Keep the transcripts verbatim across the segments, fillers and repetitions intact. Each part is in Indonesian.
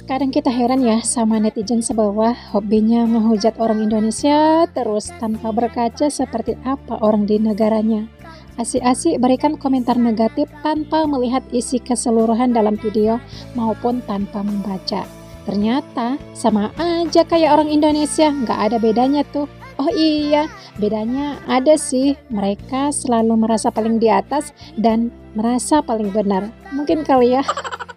Kadang kita heran ya sama netizen sebawah, hobinya ngehujat orang Indonesia terus tanpa berkaca seperti apa orang di negaranya. Asik-asik berikan komentar negatif tanpa melihat isi keseluruhan dalam video maupun tanpa membaca. Ternyata sama aja kayak orang Indonesia, nggak ada bedanya tuh. Oh iya, bedanya ada sih, mereka selalu merasa paling di atas dan merasa paling benar. Mungkin kali ya.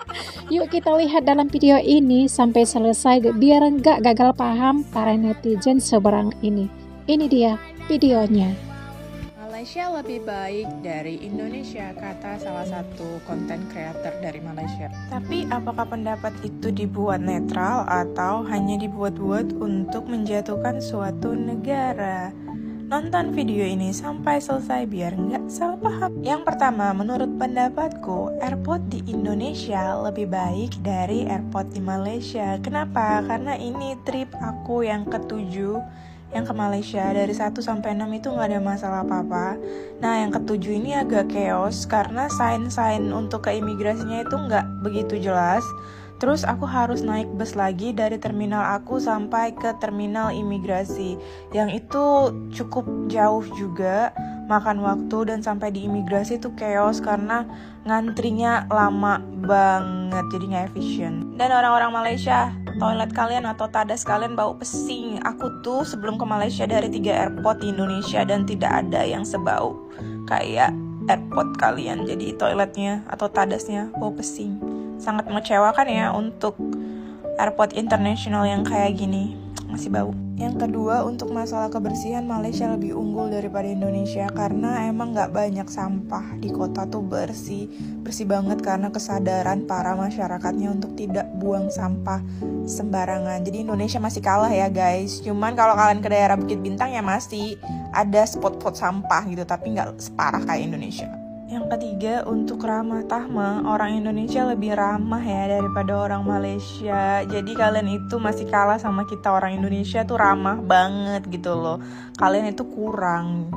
Yuk kita lihat dalam video ini sampai selesai biar nggak gagal paham para netizen seberang ini. Ini dia videonya. Malaysia lebih baik dari Indonesia, kata salah satu konten creator dari Malaysia. Tapi apakah pendapat itu dibuat netral atau hanya dibuat-buat untuk menjatuhkan suatu negara? Nonton video ini sampai selesai biar nggak salah paham. Yang pertama, menurut pendapatku, airport di Indonesia lebih baik dari airport di Malaysia. Kenapa? Karena ini trip aku yang ketujuh yang ke Malaysia. Dari satu sampai enam itu nggak ada masalah apa-apa. Nah, yang ketujuh ini agak chaos karena sign-sign untuk ke imigrasinya itu nggak begitu jelas. Terus aku harus naik bus lagi dari terminal aku sampai ke terminal imigrasi. Yang itu cukup jauh juga, makan waktu, dan sampai di imigrasi itu chaos karena ngantrinya lama banget, jadi nggak efisien. Dan orang-orang Malaysia, toilet kalian atau tadas kalian bau pesing. Aku tuh sebelum ke Malaysia dari tiga airport di Indonesia dan tidak ada yang sebau kayak airport kalian. Jadi toiletnya atau tadasnya bau pesing. Sangat mengecewakan ya untuk airport internasional yang kayak gini, masih bau. Yang kedua, untuk masalah kebersihan, Malaysia lebih unggul daripada Indonesia karena emang gak banyak sampah. Di kota tuh bersih, bersih banget karena kesadaran para masyarakatnya untuk tidak buang sampah sembarangan. Jadi Indonesia masih kalah ya guys. Cuman kalau kalian ke daerah Bukit Bintang ya masih ada spot-spot sampah gitu, tapi gak separah kayak Indonesia. Yang ketiga, untuk ramah tamah, orang Indonesia lebih ramah ya daripada orang Malaysia. Jadi kalian itu masih kalah sama kita orang Indonesia tuh ramah banget gitu loh. Kalian itu kurang.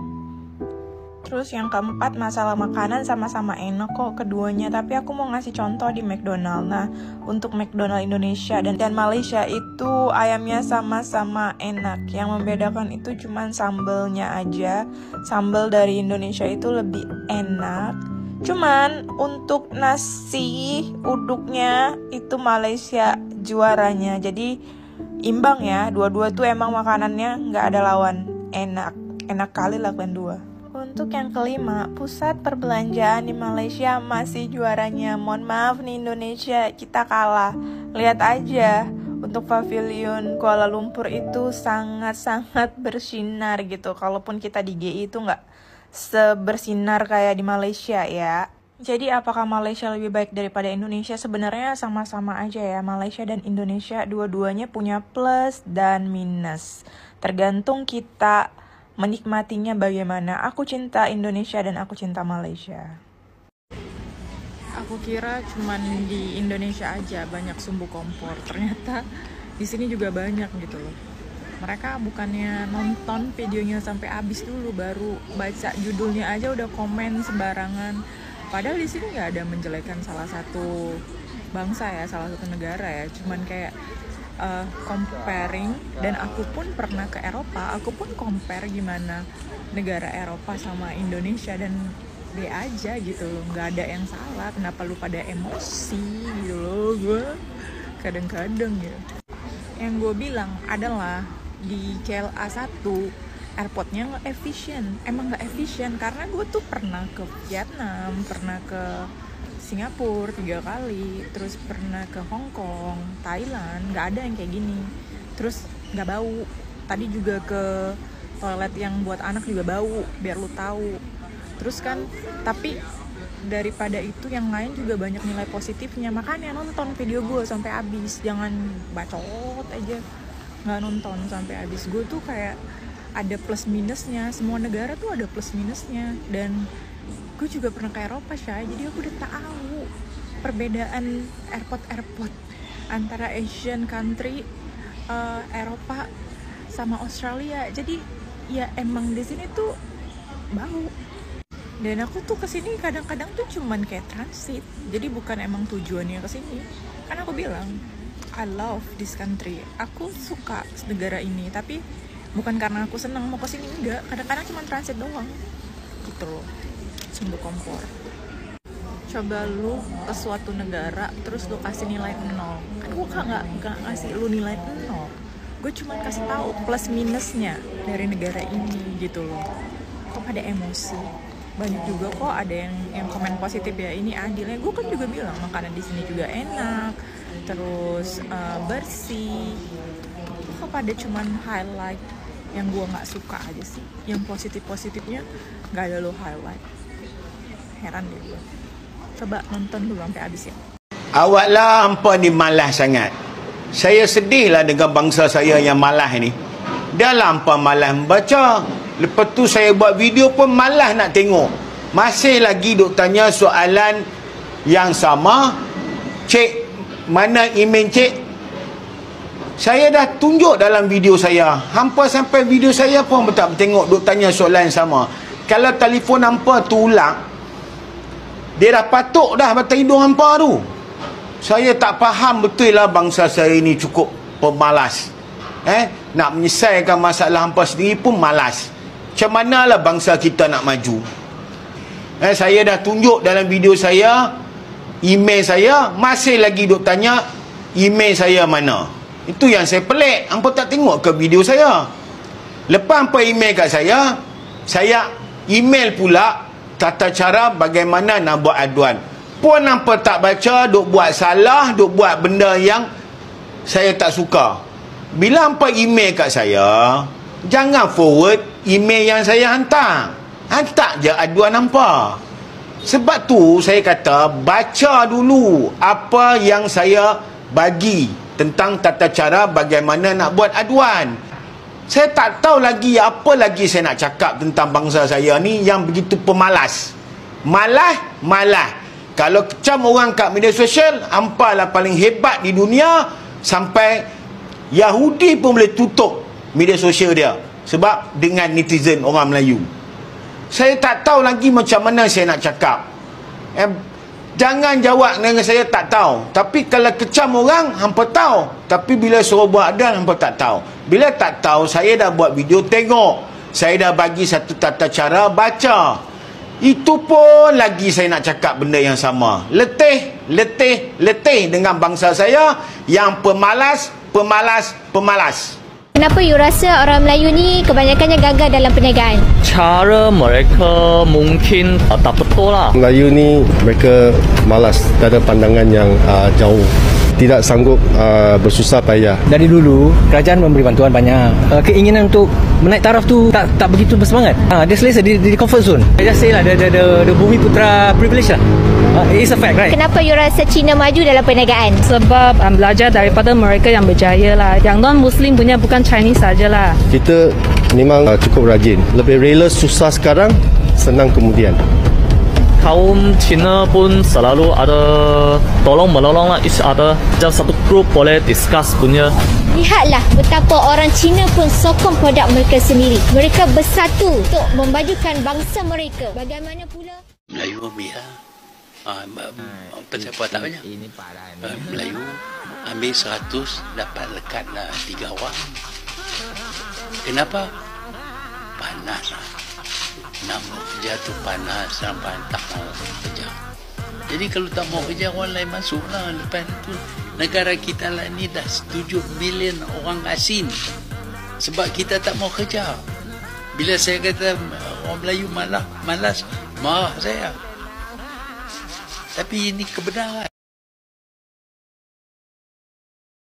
Terus yang keempat, masalah makanan sama-sama enak kok keduanya. Tapi aku mau ngasih contoh di McDonald. Nah, untuk McDonald Indonesia dan, dan Malaysia itu ayamnya sama-sama enak. Yang membedakan itu cuma sambelnya aja. Sambal dari Indonesia itu lebih enak. Cuman untuk nasi uduknya itu Malaysia juaranya. Jadi imbang ya. Dua-dua tuh emang makanannya nggak ada lawan. Enak. Enak kali lah kalian dua. Untuk yang kelima, pusat perbelanjaan di Malaysia masih juaranya. Mohon maaf nih Indonesia, kita kalah. Lihat aja, untuk pavilion Kuala Lumpur itu sangat-sangat bersinar gitu. Kalaupun kita di G I itu nggak sebersinar kayak di Malaysia ya. Jadi apakah Malaysia lebih baik daripada Indonesia? Sebenarnya sama-sama aja ya. Malaysia dan Indonesia dua-duanya punya plus dan minus. Tergantung kita menikmatinya bagaimana. Aku cinta Indonesia dan aku cinta Malaysia. Aku kira cuman di Indonesia aja banyak sumbu kompor. Ternyata di sini juga banyak gitu loh. Mereka bukannya nonton videonya sampai habis dulu, baru baca judulnya aja udah komen sembarangan. Padahal di sini nggak ada menjelekan salah satu bangsa ya, salah satu negara ya. Cuman kayak Uh, comparing, dan aku pun pernah ke Eropa, aku pun compare gimana negara Eropa sama Indonesia dan B aja gitu loh, nggak ada yang salah. Kenapa lu pada emosi gitu loh, gue kadang-kadang ya. Yang gue bilang adalah di K L A satu airportnya nggak efisien, emang nggak efisien karena gue tuh pernah ke Vietnam, pernah ke Singapura tiga kali, terus pernah ke Hong Kong, Thailand, nggak ada yang kayak gini. Terus nggak bau. Tadi juga ke toilet yang buat anak juga bau, biar lu tahu. Terus kan, tapi daripada itu yang lain juga banyak nilai positifnya. Makanya nonton video gue sampai habis, jangan bacot aja nggak nonton sampai habis. Gue tuh kayak ada plus minusnya. Semua negara tuh ada plus minusnya, dan gue juga pernah ke Eropa Syah, jadi aku udah tahu perbedaan airport-airport antara Asian country, uh, Eropa sama Australia. Jadi ya emang di sini tuh bau. Dan aku tuh kesini kadang-kadang tuh cuman kayak transit, jadi bukan emang tujuannya kesini. Kan aku bilang I love this country. Aku suka negara ini, tapi bukan karena aku senang mau kesini, enggak. Kadang-kadang cuma transit doang gitu loh, sumber kompor. Coba lu ke suatu negara terus lu kasih nilai nol, kan gue nggak nggak ngasih lu nilai nol, gue cuma kasih tahu plus minusnya dari negara ini gitu loh. Kok pada emosi? Banyak juga kok ada yang yang komen positif ya, ini adilnya. Gue kan juga bilang makanan di sini juga enak, terus uh, bersih. Kok pada cuman highlight yang gue nggak suka aja sih, yang positif positifnya nggak ada lo highlight. Heran deh gue. Coba nonton dulu sampai habis ya. Awaklah hampa ni malas sangat. Saya sedihlah dengan bangsa saya yang malas ni. Dah lah hampa malas membaca. Lepas tu saya buat video pun malas nak tengok. Masih lagi duk tanya soalan yang sama. Cik, mana email cik? Saya dah tunjuk dalam video saya. Hampa sampai video saya pun tak tengok duk tanya soalan yang sama. Kalau telefon hampa tu ulang, dia dah patuk dah batang hidung hampa tu. Saya tak faham betul lah bangsa saya ni cukup pemalas. Eh, nak menyelesaikan masalah hampa sendiri pun malas. Macam manalah bangsa kita nak maju? Eh, saya dah tunjuk dalam video saya, email saya, masih lagi duk tanya email saya mana. Itu yang saya pelik. Hampa tak tengok ke video saya? Lepas hampa email kat saya, saya email pula tata cara bagaimana nak buat aduan. Pun hampa tak baca, duk buat salah, duk buat benda yang saya tak suka. Bila hampa email kat saya, jangan forward email yang saya hantar. Hantar je aduan hampa. Sebab tu saya kata, baca dulu apa yang saya bagi tentang tata cara bagaimana nak buat aduan. Saya tak tahu lagi apa lagi saya nak cakap tentang bangsa saya ni yang begitu pemalas. Malas, malas. Kalau kecam orang kat media sosial, hampa lah paling hebat di dunia. Sampai Yahudi pun boleh tutup media sosial dia sebab dengan netizen orang Melayu. Saya tak tahu lagi macam mana saya nak cakap. Eh, jangan jawab dengan saya tak tahu. Tapi kalau kecam orang, hampa tahu. Tapi bila suruh buat aduan, hampa tak tahu. Bila tak tahu, saya dah buat video, tengok. Saya dah bagi satu tata cara, baca. Itu pun lagi saya nak cakap benda yang sama. Letih, letih, letih dengan bangsa saya yang pemalas, pemalas, pemalas. Kenapa you rasa orang Melayu ni kebanyakannya gagal dalam perniagaan? Cara mereka mungkin uh, tak betul lah. Melayu ni mereka malas, tak ada pandangan yang uh, jauh. Tidak sanggup uh, bersusah payah. Dari dulu kerajaan memberi bantuan banyak. Uh, keinginan untuk menaik taraf tu tak tak begitu bersemangat. Uh, dia selesa di, di comfort zone. I just say lah, the, the, the, the bumi putra privilege lah. Uh, it's a fact, right? Kenapa you rasa Cina maju dalam perniagaan? Sebab um, belajar daripada mereka yang berjaya lah. Yang non-Muslim punya bukan Chinese sajalah. Kita memang uh, cukup rajin. Lebih rela susah sekarang, senang kemudian. Kaum Cina pun selalu ada tolong menolong lah each other. Macam satu grup boleh discuss punya. Lihatlah betapa orang Cina pun sokong produk mereka sendiri. Mereka bersatu untuk memajukan bangsa mereka. Bagaimana pula? Melayu ambil lah. Ah, pendapatan banyak. Ini parah ni. Melayu ambil seratus, dapat lekat lah tiga orang. Kenapa? Panas lah. Nak mau kerja tu panas, sampai tak mau kerja. Jadi kalau tak mau kerja, orang lain masuk lah. Lepas tu negara kita lah ni dah tujuh bilion orang asing. Sebab kita tak mau kerja. Bila saya kata orang Melayu malas, malas, marah saya. Tapi ini kebenaran.